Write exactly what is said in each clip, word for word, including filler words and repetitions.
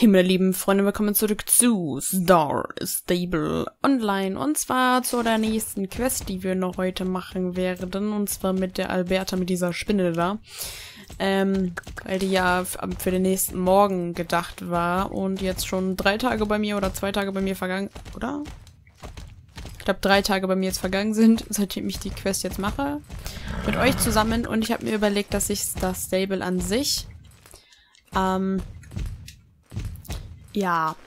Hey meine lieben Freunde, willkommen zurück zu Star Stable Online und zwar zu der nächsten Quest, die wir noch heute machen werden, und zwar mit der Alberta, mit dieser Spinne da, ähm, weil die ja für den nächsten Morgen gedacht war und jetzt schon drei Tage bei mir oder zwei Tage bei mir vergangen, oder? Ich glaube drei Tage bei mir jetzt vergangen sind, seitdem ich die Quest jetzt mache, mit euch zusammen, und ich habe mir überlegt, dass ich Star Stable an sich, ähm, ja,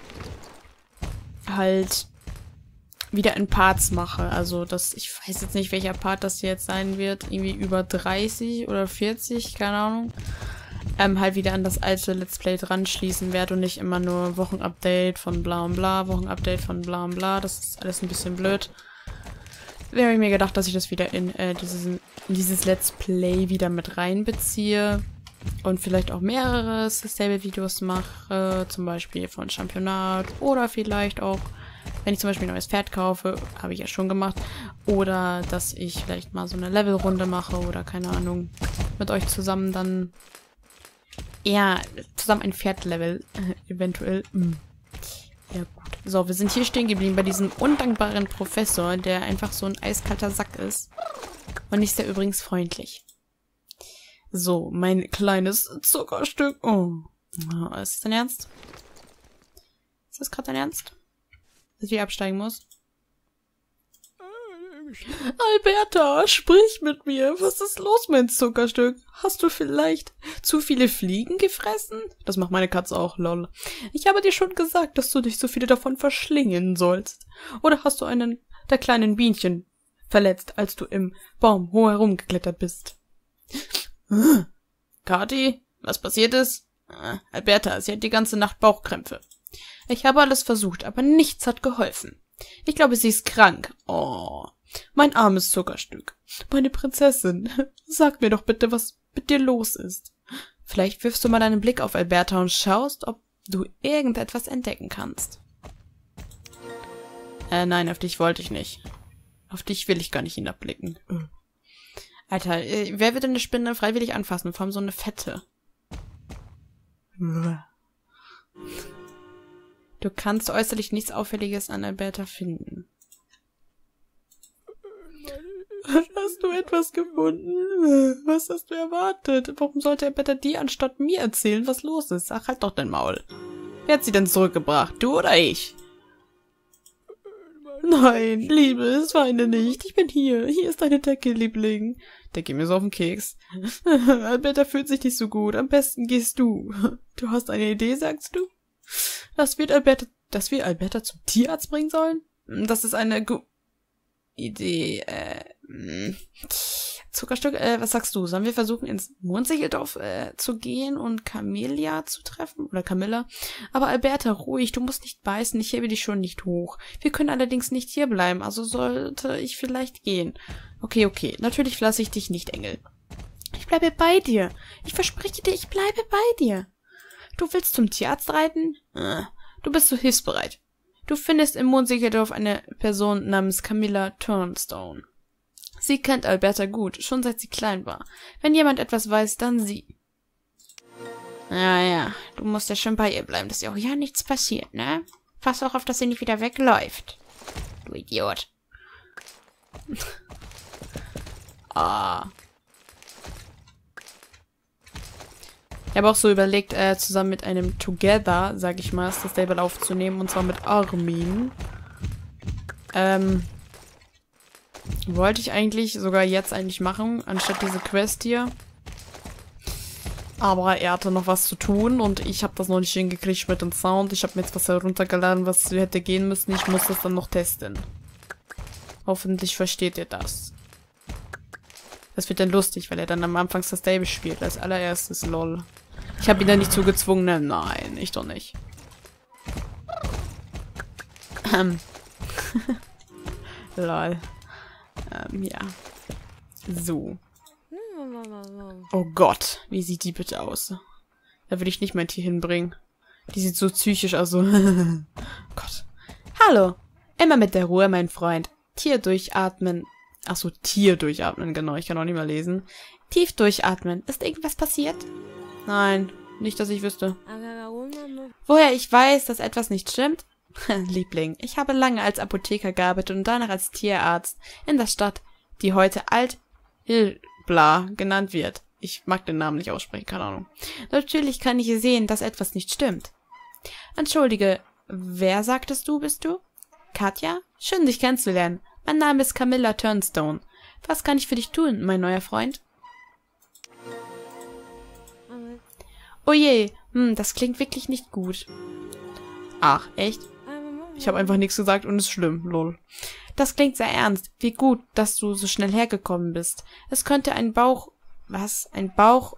halt wieder in Parts mache. Also, dass ich weiß jetzt nicht, welcher Part das jetzt sein wird. Irgendwie über dreißig oder vierzig, keine Ahnung. Ähm, halt wieder an das alte Let's Play dran schließen werde und nicht immer nur Wochenupdate von bla und bla, Wochenupdate von bla und bla. Das ist alles ein bisschen blöd. Da habe ich mir gedacht, dass ich das wieder in, äh, dieses, in dieses Let's Play wieder mit reinbeziehe. Und vielleicht auch mehrere Stable-Videos mache, zum Beispiel von Championat oder vielleicht auch, wenn ich zum Beispiel ein neues Pferd kaufe, habe ich ja schon gemacht, oder dass ich vielleicht mal so eine Levelrunde mache oder keine Ahnung, mit euch zusammen dann, ja, zusammen ein Pferdlevel, äh, eventuell. Mm. Ja gut. So, wir sind hier stehen geblieben bei diesem undankbaren Professor, der einfach so ein eiskalter Sack ist. Und ist der übrigens freundlich. So, mein kleines Zuckerstück. Oh. Oh, ist das dein Ernst? Ist das gerade dein Ernst? Dass ich absteigen muss? Alberta, sprich mit mir. Was ist los, mein Zuckerstück? Hast du vielleicht zu viele Fliegen gefressen? Das macht meine Katze auch, lol. Ich habe dir schon gesagt, dass du nicht so viele davon verschlingen sollst. Oder hast du einen der kleinen Bienchen verletzt, als du im Baum hoch herumgeklettert bist? Kathi, was passiert ist? Äh, Alberta, sie hat die ganze Nacht Bauchkrämpfe. Ich habe alles versucht, aber nichts hat geholfen. Ich glaube, sie ist krank. Oh, mein armes Zuckerstück. Meine Prinzessin, sag mir doch bitte, was mit dir los ist. Vielleicht wirfst du mal einen Blick auf Alberta und schaust, ob du irgendetwas entdecken kannst. Äh, nein, auf dich wollte ich nicht. Auf dich will ich gar nicht hinabblicken. Alter, äh, wer wird denn eine Spinne freiwillig anfassen? Vor allem so eine fette. Du kannst äußerlich nichts Auffälliges an Alberta finden. Hast du etwas gefunden? Was hast du erwartet? Warum sollte Alberta dir anstatt mir erzählen, was los ist? Ach, halt doch dein Maul. Wer hat sie denn zurückgebracht? Du oder ich? Nein, Liebes, weine nicht. Ich bin hier. Hier ist deine Decke, Liebling. Der geht mir so auf den Keks. Alberta fühlt sich nicht so gut. Am besten gehst du. Du hast eine Idee, sagst du? Dass wir Alberta, dass wir Alberta zum Tierarzt bringen sollen? Das ist eine gu Idee. Äh, Zuckerstück, äh, was sagst du? Sollen wir versuchen, ins Mondsicheldorf äh, zu gehen und Camelia zu treffen? Oder Camilla? Aber Alberta, ruhig, du musst nicht beißen, ich hebe dich schon nicht hoch. Wir können allerdings nicht hier bleiben, also sollte ich vielleicht gehen. Okay, okay, natürlich lasse ich dich nicht, Engel. Ich bleibe bei dir. Ich verspreche dir, ich bleibe bei dir. Du willst zum Tierarzt reiten? Äh, du bist so hilfsbereit. Du findest im Mondsicheldorf eine Person namens Camilla Turnstone. Sie kennt Alberta gut, schon seit sie klein war. Wenn jemand etwas weiß, dann sie. Ja, ja, du musst ja schon bei ihr bleiben, dass ihr auch ja nichts passiert, ne? Pass auch auf, dass sie nicht wieder wegläuft. Du Idiot. Ah. Ich habe auch so überlegt, äh, zusammen mit einem Together, sag ich mal, das Stable aufzunehmen, und zwar mit Armin. Ähm... Wollte ich eigentlich sogar jetzt eigentlich machen, anstatt diese Quest hier. Aber er hatte noch was zu tun und ich habe das noch nicht hingekriegt mit dem Sound. Ich habe mir jetzt was heruntergeladen, was hätte gehen müssen. Ich muss das dann noch testen. Hoffentlich versteht ihr das. Das wird dann lustig, weil er dann am Anfang das Stable spielt. Als allererstes, lol. Ich habe ihn dann nicht zugezwungen. Nein, ich doch nicht. Ähm. Lol. Ähm, ja. So. Oh Gott, wie sieht die bitte aus? Da will ich nicht mein Tier hinbringen. Die sieht so psychisch aus, so. Gott. Hallo. Immer mit der Ruhe, mein Freund. Tier durchatmen. Ach so, Tier durchatmen, genau. Ich kann auch nicht mehr lesen. Tief durchatmen. Ist irgendwas passiert? Nein. Nicht, dass ich wüsste. Woher ich weiß, dass etwas nicht stimmt? Liebling, ich habe lange als Apotheker gearbeitet und danach als Tierarzt in der Stadt, die heute Alt-Hilbla genannt wird. Ich mag den Namen nicht aussprechen, keine Ahnung. Natürlich kann ich sehen, dass etwas nicht stimmt. Entschuldige, wer sagtest du, bist du? Katja? Schön, dich kennenzulernen. Mein Name ist Camilla Turnstone. Was kann ich für dich tun, mein neuer Freund? Oh je, hm, das klingt wirklich nicht gut. Ach, echt? Ich habe einfach nichts gesagt und es ist schlimm, lol. Das klingt sehr ernst. Wie gut, dass du so schnell hergekommen bist. Es könnte ein Bauch... Was? Ein Bauch...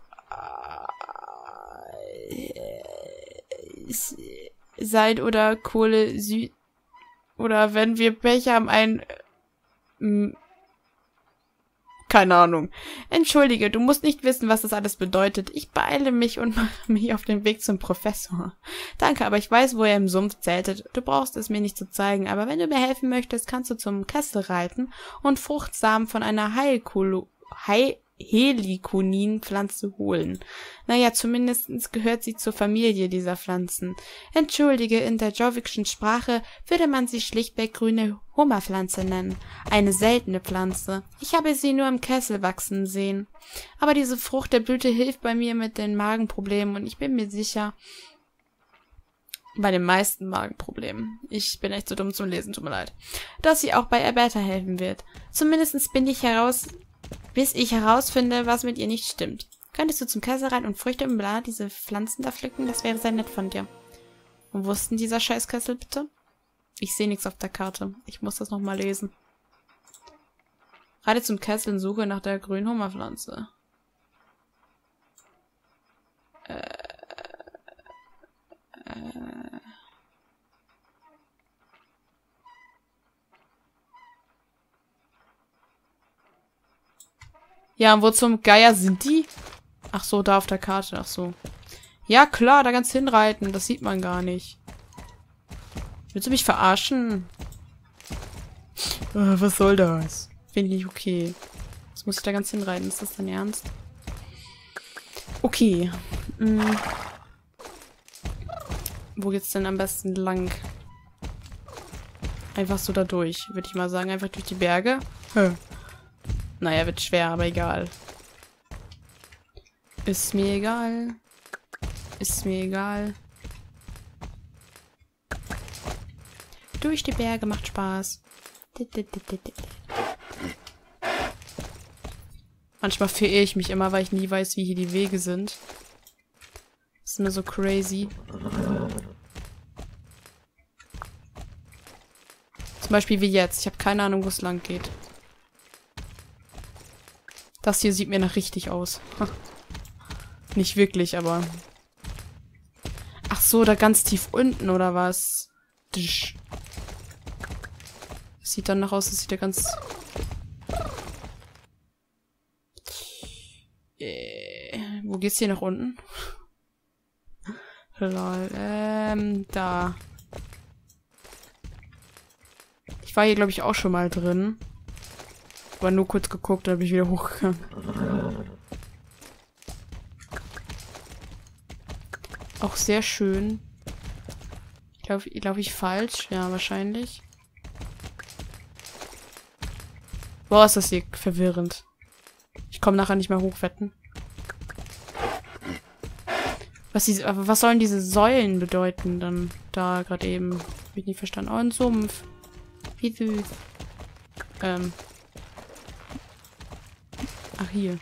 sein oder Kohle Süd... Oder wenn wir Pech haben, ein... Äh, keine Ahnung. Entschuldige, du musst nicht wissen, was das alles bedeutet. Ich beeile mich und mache mich auf den Weg zum Professor. Danke, aber ich weiß, wo er im Sumpf zeltet. Du brauchst es mir nicht zu zeigen, aber wenn du mir helfen möchtest, kannst du zum Kessel reiten und Fruchtsamen von einer Heilkolo... Heil... Helikonin-Pflanze holen. Naja, zumindest gehört sie zur Familie dieser Pflanzen. Entschuldige, in der jovikschen Sprache würde man sie schlichtweg grüne Hummerpflanze nennen. Eine seltene Pflanze. Ich habe sie nur im Kessel wachsen sehen. Aber diese Frucht der Blüte hilft bei mir mit den Magenproblemen und ich bin mir sicher, bei den meisten Magenproblemen. Ich bin echt so dumm zum Lesen, tut mir leid. Dass sie auch bei Alberta helfen wird. Zumindest bin ich heraus... bis ich herausfinde, was mit ihr nicht stimmt. Könntest du zum Kessel rein und Früchte und bla diese Pflanzen da pflücken? Das wäre sehr nett von dir. Und wo ist denn dieser Scheißkessel, bitte? Ich sehe nichts auf der Karte. Ich muss das nochmal lesen. Reite zum Kessel und suche nach der grünen Hummerpflanze. Äh... Äh... Ja, und wo zum Geier sind die? Ach so, da auf der Karte. Ach so. Ja, klar, da ganz hinreiten. Das sieht man gar nicht. Willst du mich verarschen? Oh, was soll das? Finde ich nicht okay. Jetzt muss ich da ganz hinreiten. Ist das dein Ernst? Okay. Hm. Wo geht's denn am besten lang? Einfach so da durch, würde ich mal sagen. Einfach durch die Berge. Hm. Naja, wird schwer, aber egal. Ist mir egal. Ist mir egal. Durch die Berge macht Spaß. Manchmal verirre ich mich immer, weil ich nie weiß, wie hier die Wege sind. Das ist mir so crazy. Zum Beispiel wie jetzt. Ich habe keine Ahnung, wo es lang geht. Das hier sieht mir nach richtig aus. Nicht wirklich, aber... Ach so, da ganz tief unten, oder was? Das sieht dann nach aus, das sieht ja ganz... Äh, wo geht's hier nach unten? Lol, ähm, da. Ich war hier, glaube ich, auch schon mal drin. Aber nur kurz geguckt, da bin ich wieder hochgegangen. Auch sehr schön. Ich glaube, glaub ich falsch. Ja, wahrscheinlich. Boah, ist das hier verwirrend. Ich komme nachher nicht mehr hochwetten. Was, die, was sollen diese Säulen bedeuten dann da gerade eben? Hab ich nicht verstanden. Oh, ein Sumpf. Wie süß. Ähm. Ach, hier.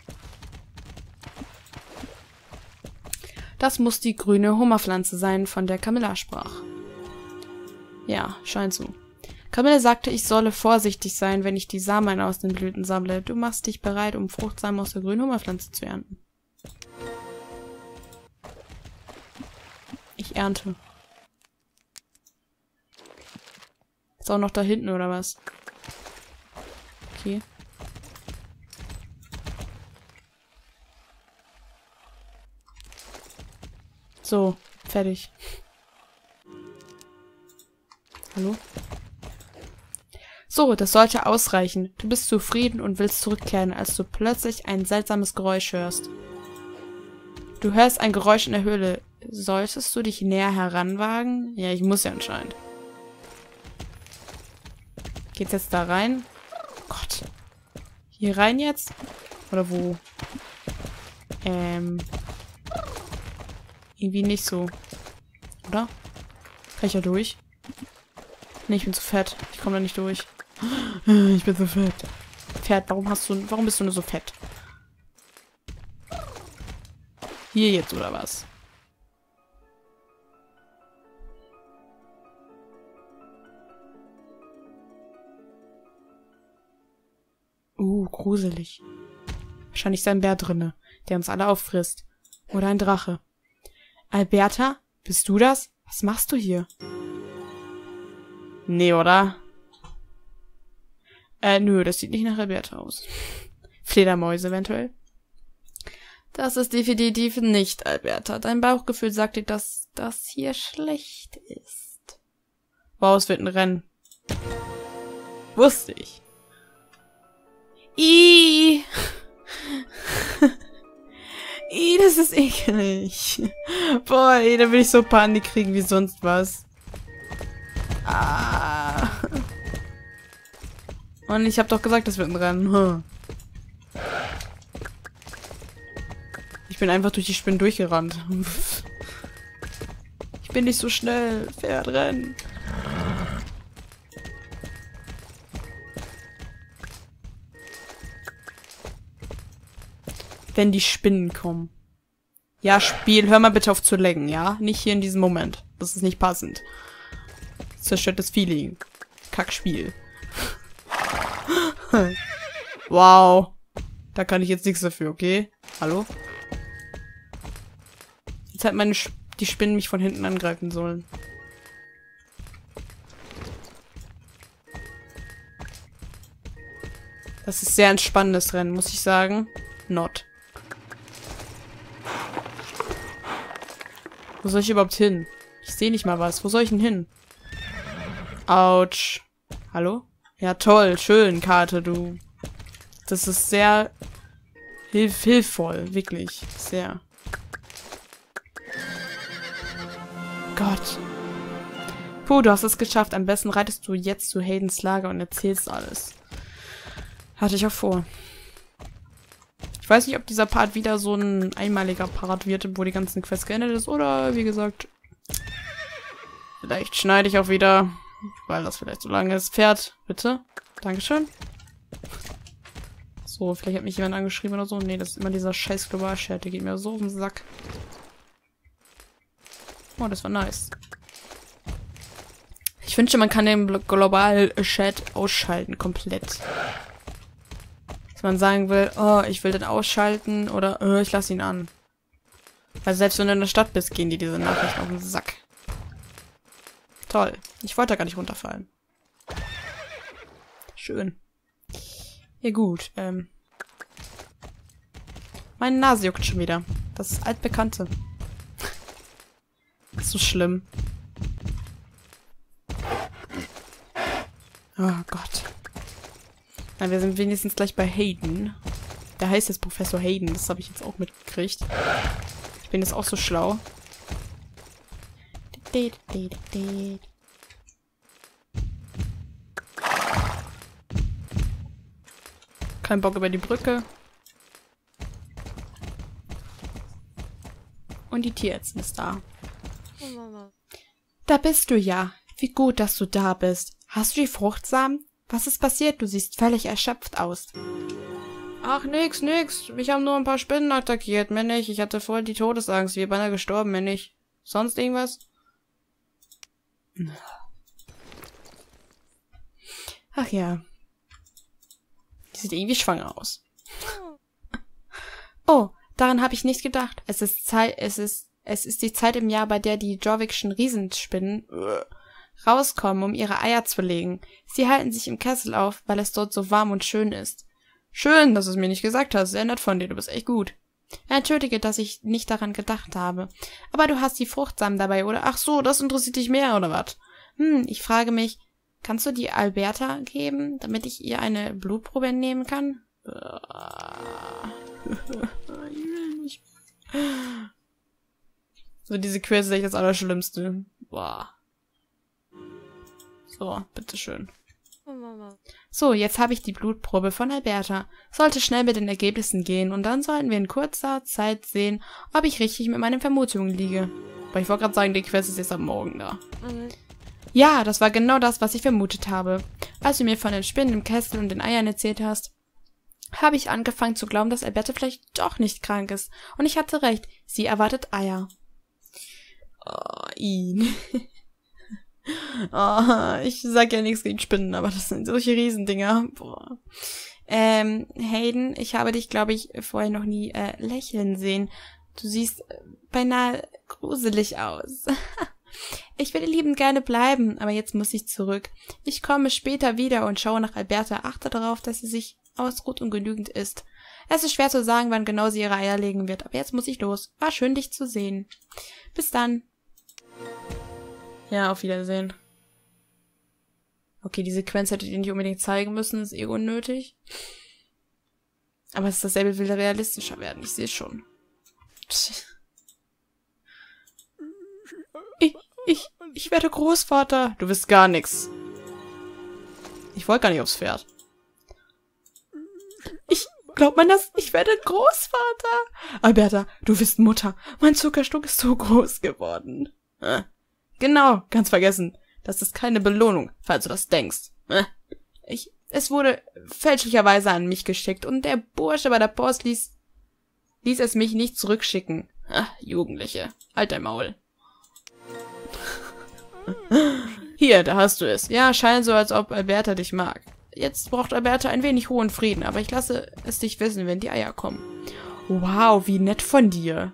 Das muss die grüne Hummerpflanze sein, von der Camilla sprach. Ja, scheint so. Camilla sagte, ich solle vorsichtig sein, wenn ich die Samen aus den Blüten sammle. Du machst dich bereit, um Fruchtsamen aus der grünen Hummerpflanze zu ernten. Ich ernte. Ist auch noch da hinten, oder was? Okay. So, fertig. Hallo? So, das sollte ausreichen. Du bist zufrieden und willst zurückkehren, als du plötzlich ein seltsames Geräusch hörst. Du hörst ein Geräusch in der Höhle. Solltest du dich näher heranwagen? Ja, ich muss ja anscheinend. Geht's jetzt da rein? Oh Gott. Hier rein jetzt? Oder wo? Ähm. Irgendwie nicht so. Oder? Kann ich da durch? Nee, ich bin zu fett. Ich komme da nicht durch. Ich bin so fett. Pferd, warum hast du. Warum bist du nur so fett? Hier jetzt, oder was? Uh, gruselig. Wahrscheinlich ist ein Bär drinne, der uns alle auffrisst. Oder ein Drache. Alberta? Bist du das? Was machst du hier? Nee, oder? Äh, nö, das sieht nicht nach Alberta aus. Fledermäuse eventuell. Das ist definitiv nicht Alberta. Dein Bauchgefühl sagt dir, dass das hier schlecht ist. Wow, es wird ein Rennen. Wusste ich. Ih. Ih, das ist eklig. Boah, ey, da will ich so Panik kriegen wie sonst was. Ah. Und ich habe doch gesagt, das wird ein Rennen. Hm. Ich bin einfach durch die Spinnen durchgerannt. Ich bin nicht so schnell. Pferd, rennen. Wenn die Spinnen kommen. Ja, Spiel, hör mal bitte auf zu laggen, ja? Nicht hier in diesem Moment. Das ist nicht passend. Zerstört das Feeling. Kackspiel. Wow. Da kann ich jetzt nichts dafür, okay? Hallo? Jetzt hat meine Sch die Spinnen mich von hinten angreifen sollen. Das ist sehr entspannendes Rennen, muss ich sagen. Not. Wo soll ich überhaupt hin? Ich sehe nicht mal was. Wo soll ich denn hin? Autsch. Hallo? Ja, toll. Schön, Karte, du. Das ist sehr hilf hilfvoll. Wirklich. Sehr. Gott. Puh, du hast es geschafft. Am besten reitest du jetzt zu Haydens Lager und erzählst alles. Hatte ich auch vor. Ich weiß nicht, ob dieser Part wieder so ein einmaliger Part wird, wo die ganzen Quests geendet ist, oder, wie gesagt, vielleicht schneide ich auch wieder, weil das vielleicht so lange ist. Pferd, bitte. Dankeschön. So, vielleicht hat mich jemand angeschrieben oder so. Nee, das ist immer dieser scheiß Global-Chat, der geht mir so auf den Sack. Oh, das war nice. Ich wünsche, man kann den Global-Chat ausschalten, komplett. Dass man sagen will, oh, ich will den ausschalten oder oh, ich lasse ihn an. Weil selbst wenn du in der Stadt bist, gehen die diese Nachrichten auf den Sack. Toll. Ich wollte da gar nicht runterfallen. Schön. Ja gut, ähm. Meine Nase juckt schon wieder. Das ist altbekannte. Das ist so schlimm. Oh Gott. Na, wir sind wenigstens gleich bei Hayden. Der heißt jetzt Professor Hayden. Das habe ich jetzt auch mitgekriegt. Ich bin jetzt auch so schlau. Kein Bock über die Brücke. Und die Tierärztin ist da. Da bist du ja. Wie gut, dass du da bist. Hast du die Fruchtsamen? Was ist passiert? Du siehst völlig erschöpft aus. Ach, nix, nix. Mich haben nur ein paar Spinnen attackiert. Mehr nicht. Ich hatte voll die Todesangst. Wir beinahe gestorben. Mehr nicht. Sonst irgendwas? Ach ja. Die sieht irgendwie schwanger aus. Oh, daran habe ich nicht gedacht. Es ist Zeit, es ist, es ist die Zeit im Jahr, bei der die Jorvikschen Riesenspinnen rauskommen, um ihre Eier zu legen. Sie halten sich im Kessel auf, weil es dort so warm und schön ist. Schön, dass du es mir nicht gesagt hast. Sehr nett von dir, du bist echt gut. Entschuldige, dass ich nicht daran gedacht habe. Aber du hast die Fruchtsamen dabei, oder? Ach so, das interessiert dich mehr, oder was? Hm, ich frage mich, kannst du die Alberta geben, damit ich ihr eine Blutprobe entnehmen kann? So, diese Quest ist echt das Allerschlimmste. Boah. So, bitteschön. So, jetzt habe ich die Blutprobe von Alberta. Sollte schnell mit den Ergebnissen gehen und dann sollten wir in kurzer Zeit sehen, ob ich richtig mit meinen Vermutungen liege. Aber ich wollte gerade sagen, die Quest ist jetzt am Morgen da. Mhm. Ja, das war genau das, was ich vermutet habe. Als du mir von den Spinnen im Kessel und den Eiern erzählt hast, habe ich angefangen zu glauben, dass Alberta vielleicht doch nicht krank ist. Und ich hatte recht, sie erwartet Eier. Oh, ihn. Oh, ich sag ja nichts gegen Spinnen, aber das sind solche Riesendinger. Boah. Ähm, Hayden, ich habe dich, glaube ich, vorher noch nie äh, lächeln sehen. Du siehst beinahe gruselig aus. Ich würde liebend gerne bleiben, aber jetzt muss ich zurück. Ich komme später wieder und schaue nach Alberta. Achte darauf, dass sie sich ausruht und genügend isst. Es ist schwer zu sagen, wann genau sie ihre Eier legen wird, aber jetzt muss ich los. War schön, dich zu sehen. Bis dann. Ja, auf Wiedersehen. Okay, die Sequenz hättet ihr nicht unbedingt zeigen müssen, ist eh unnötig. Aber es ist dasselbe, will realistischer werden, ich sehe es schon. Ich, ich, ich werde Großvater. Du wirst gar nichts. Ich wollte gar nicht aufs Pferd. Ich, glaubt man das? Ich werde Großvater. Alberta, du wirst Mutter. Mein Zuckerstück ist so groß geworden. Äh. Genau, ganz vergessen. Das ist keine Belohnung, falls du das denkst. Ich, es wurde fälschlicherweise an mich geschickt und der Bursche bei der Post ließ, ließ es mich nicht zurückschicken. Ach, Jugendliche, halt dein Maul. Hier, da hast du es. Ja, scheint so, als ob Alberta dich mag. Jetzt braucht Alberta ein wenig hohen Frieden, aber ich lasse es dich wissen, wenn die Eier kommen. Wow, wie nett von dir.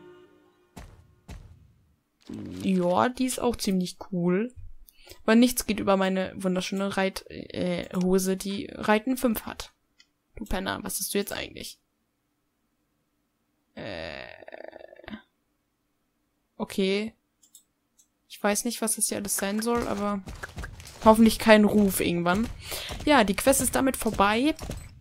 Ja, die ist auch ziemlich cool. Aber nichts geht über meine wunderschöne Reithose, äh, die Reiten fünf hat. Du Penner, was hast du jetzt eigentlich? Äh. Okay. Ich weiß nicht, was das hier alles sein soll, aber hoffentlich kein Ruf irgendwann. Ja, die Quest ist damit vorbei.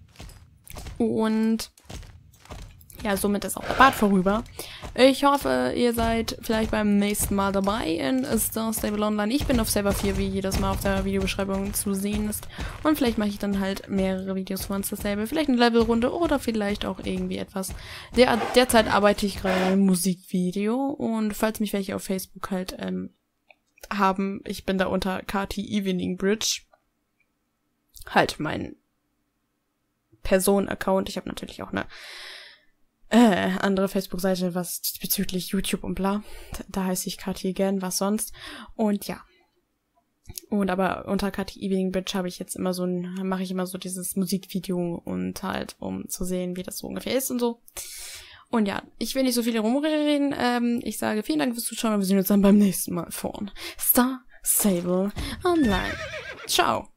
Und ja, somit ist auch der Part vorüber. Ich hoffe, ihr seid vielleicht beim nächsten Mal dabei in Star Stable Online. Ich bin auf Server vier, wie jedes Mal auf der Videobeschreibung zu sehen ist. Und vielleicht mache ich dann halt mehrere Videos von Star Stable. Vielleicht eine Levelrunde oder vielleicht auch irgendwie etwas. Der, derzeit arbeite ich gerade an einem Musikvideo. Und falls mich welche auf Facebook halt ähm, haben, ich bin da unter K T Evening Bridge. Halt mein Person-Account. Ich habe natürlich auch eine Äh, andere Facebook-Seite, was bezüglich YouTube und bla. Da, da heiße ich Kathi again, was sonst. Und ja. Und aber unter Kathi Evening Bridge habe ich jetzt immer so ein, mache ich immer so dieses Musikvideo und halt, um zu sehen, wie das so ungefähr ist und so. Und ja, ich will nicht so viel rumreden. Ähm, ich sage vielen Dank fürs Zuschauen und wir sehen uns dann beim nächsten Mal von Star Stable Online. Ciao.